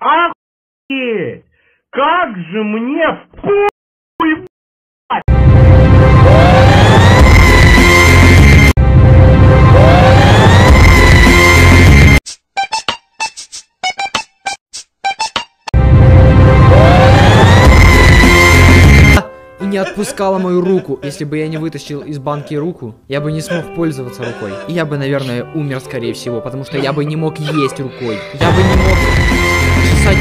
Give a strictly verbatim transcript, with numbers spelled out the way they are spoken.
Охуеть! Как же мне в похуй, блядь! И не отпускала мою руку. Если бы я не вытащил из банки руку, я бы не смог пользоваться рукой. И я бы, наверное, умер, скорее всего, потому что я бы не мог есть рукой. Я бы не мог